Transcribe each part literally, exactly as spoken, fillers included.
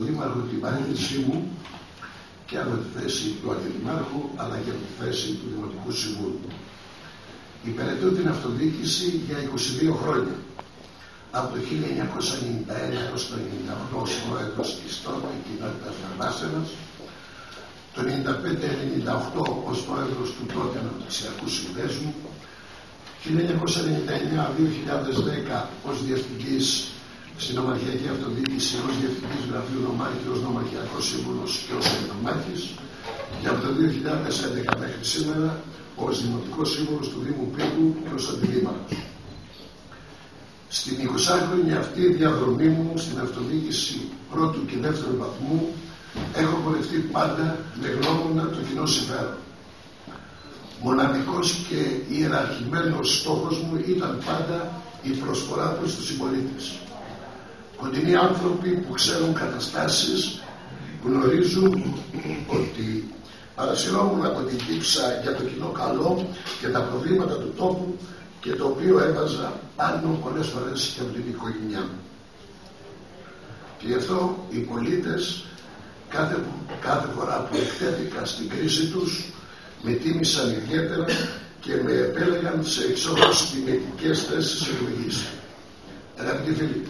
Δήμαρχο την παρένθεσή μου και από τη θέση του αντιδημάρχου αλλά και από τη θέση του Δημοτικού Συμβούλου. Υπηρετώ την αυτοδιοίκηση για είκοσι δύο χρόνια, από το χίλια εννιακόσια ενενήντα ένα έως το ενενήντα οκτώ ως πρόεδρος της τότε κοινότητας Βαρβάσσενας, το ενενήντα πέντε ενενήντα οκτώ ως πρόεδρος του τότε Αναπτυξιακού Συνδέσμου, χίλια εννιακόσια ενενήντα εννέα δύο χιλιάδες δέκα ως διευθυντής στην Νομαρχιακή Αυτοδιοίκηση, ως διευθυντής γραφείου νομάρχη, ως νομαρχιακός σύμβουλος και ως νομάρχης, και από το δύο χιλιάδες έντεκα μέχρι σήμερα ως δημοτικός σύμβουλος του Δήμου Πύργου και ως αντιδήμαρχος. Στην εικοσάχρονη αυτή διαδρομή μου στην αυτοδιοίκηση πρώτου και δεύτερου βαθμού έχω πορευτεί πάντα με γνώμονα το κοινό συμφέρον. Μοναδικός και ιεραρχημένος στόχος μου ήταν πάντα η προσφορά προς τους συμπολίτες. Κοντινοί άνθρωποι που ξέρουν καταστάσεις γνωρίζουν ότι παρασυρώμουν από την δίψα για το κοινό καλό και τα προβλήματα του τόπου, και το οποίο έβαζα πάνω πολλές φορές και από την οικογένειά μου. Και γι' αυτό οι πολίτες κάθε, κάθε φορά που εκτέθηκα στην κρίση τους με τίμησαν ιδιαίτερα και με επέλεγαν σε εξόχως τιμητικές θέσεις εκλογής. Αγαπητοί φίλοι,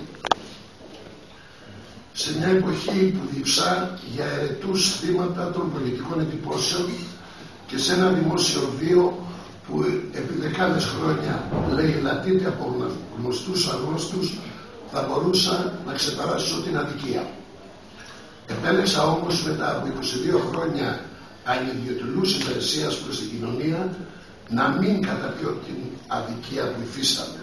σε μια εποχή που διψά για αιρετούς θύματα των πολιτικών εντυπώσεων και σε ένα δημόσιο βίο που επί δεκάδες χρόνια λαιλατείται από γνωστούς αγνώστους, θα μπορούσα να ξεπεράσω την αδικία. Επέλεξα όμως μετά από είκοσι δύο χρόνια ανιδιοτελούς υπηρεσίας προς την κοινωνία να μην καταπιώ την αδικία που υφίσταμε.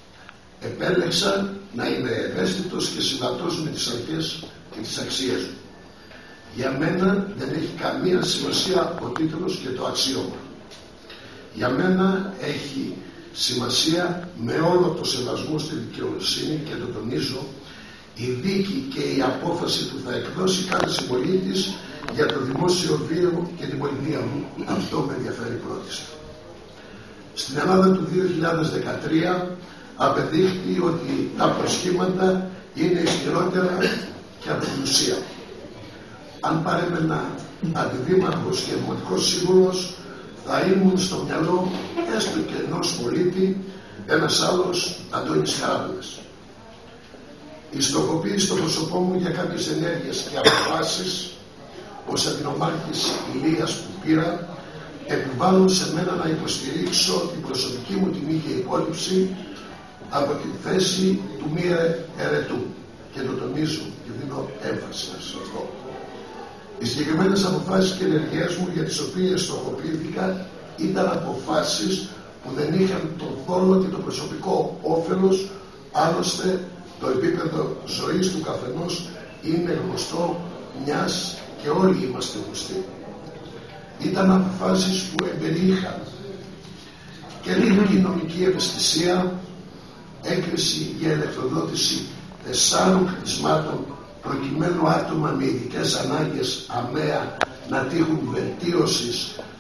Επέλεξα να είμαι ευαίσθητος και συμβατός με τις αρχές και τις αξίες μου. Για μένα δεν έχει καμία σημασία ο τίτλος και το αξίωμα. Για μένα έχει σημασία, με όλο το σεβασμό στη δικαιοσύνη, και το τονίζω, η δίκη και η απόφαση που θα εκδώσει κάθε συμπολίτης για το δημόσιο βίο και την πολιτεία μου. Αυτό με ενδιαφέρει πρώτης. Στην Ελλάδα του δύο χιλιάδες δεκατρία απεδείχθη ότι τα προσχήματα είναι ισχυρότερα και από την ουσία. Αν παρέμενα αντιδήμαρχος και δημοτικός σύμβουλος, θα ήμουν στο μυαλό έστω και ενός πολίτη ένας άλλος Αντώνης Καράβουλας. Η στοχοποίηση στο πρόσωπό μου για κάποιες ενέργειες και αποφάσεις ως αντινομάρχης Ηλίας που πήρα επιβάλλουν σε μένα να υποστηρίξω την προσωπική μου τιμή και υπόλοιψη από τη θέση του μη αιρετού, και το τονίζω και δίνω έμφαση σε αυτό. Οι συγκεκριμένες αποφάσεις και ενεργειές μου για τις οποίες στοχοποιήθηκα ήταν αποφάσεις που δεν είχαν τον θόλο και το προσωπικό όφελος, άλλωστε το επίπεδο ζωής του καθενός είναι γνωστό, μιας και όλοι είμαστε γνωστοί. Ήταν αποφάσεις που εμπεριείχαν και λίγη νομική ευαισθησία, έγκριση για ηλεκτροδότηση τεσσάρων κτισμάτων προκειμένου άτομα με ειδικές ανάγκες αμαία να τύχουν βελτίωσης